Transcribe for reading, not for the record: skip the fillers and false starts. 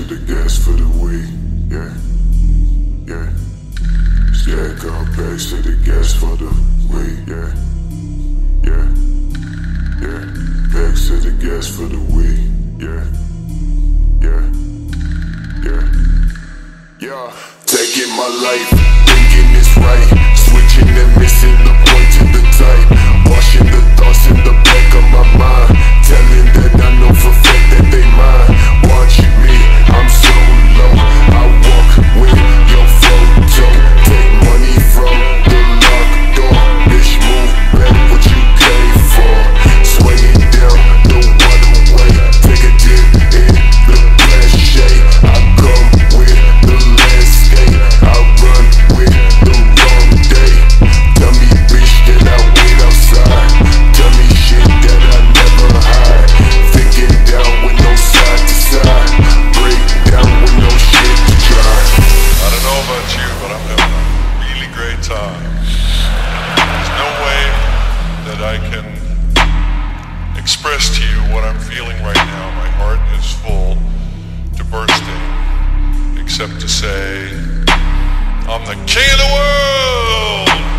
the gas for the weed, yeah, yeah. Yeah, go back to the gas for the weed, yeah, yeah, yeah. Back to the gas for the weed, yeah, yeah, yeah, yeah. Taking my life, thinking it's right, switching and missing the point to the type, washing the thoughts in the back of my mind, telling that I know for fact that they mine. Watch me, I'm so low, I walk with your photo, take money from the locked door, bitch move back what you came for, swinging down the waterway, take a dip in the cliche, I come with the landscape, I run with the wrong day, tell me bitch that I wait outside, tell me shit that I never hide, thinking down with no side to side, break down with no shit to try. I don't know about you, but I'm having a really great time. There's no way that I can express to you what I'm feeling right now. My heart is full to bursting, except to say, I'm the king of the world!